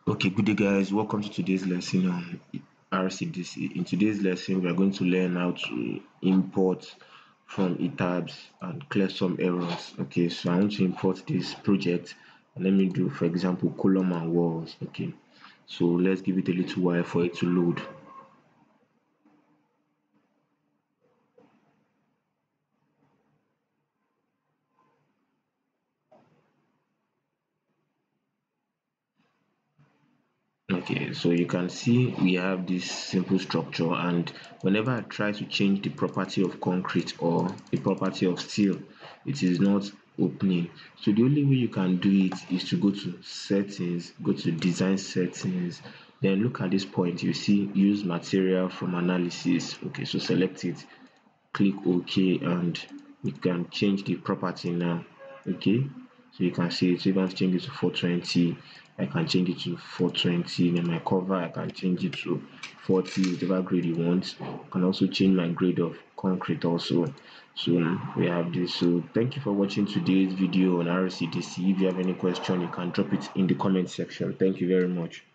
Okay, good day guys. Welcome to today's lesson on RCDC. In today's lesson, we are going to learn how to import from ETABS and clear some errors. Okay, so I want to import this project and let me do, for example, column and walls. Okay, so let's give it a little while for it to load. Okay, so you can see we have this simple structure, and whenever I try to change the property of concrete or the property of steel, it is not opening. So the only way you can do it is to go to settings, go to design settings, then look at this point. You see use material from analysis. Okay, so select it, click OK, and you can change the property now. Okay, so you can see it. So if I want to change it to 420, I can change it to 420. Then my cover, I can change it to 40, whatever grade you want. I can also change my grade of concrete also. So we have this. So thank you for watching today's video on RCDC. If you have any question, you can drop it in the comment section. Thank you very much.